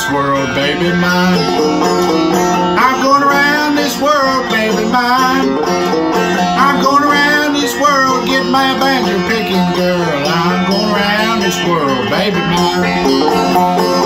this world, baby mine. I'm going around this world, baby mine. I'm going around this world, get my banjo picking girl. I'm going around this world, baby mine.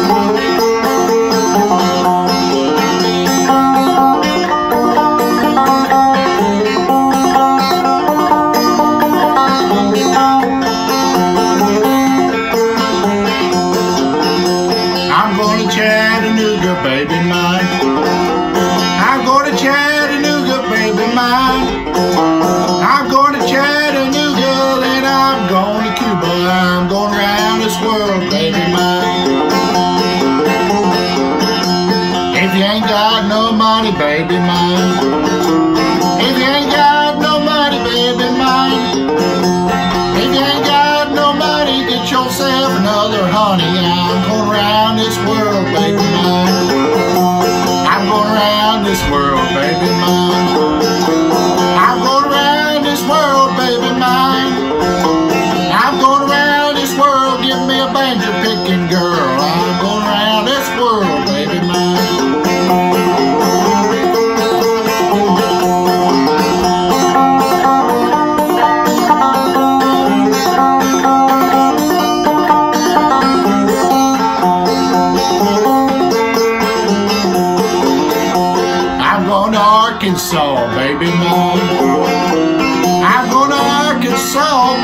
Chattanooga, baby mine. I'm going to Chattanooga, baby mine. I'm going to Chattanooga, then I'm going to Cuba. I'm going around this world, baby mine. If you ain't got no money, baby mine. If you ain't got no money, baby mine. If you ain't got no money, get yourself another honey. I'm going around this world, baby mine. I'm going around this world, baby mine. I'm going around this world, baby mine. I'm going around this world, give me a banjo picking girl. I'm going around this world, baby mine. Arkansas, baby mine. I'm going to Arkansas,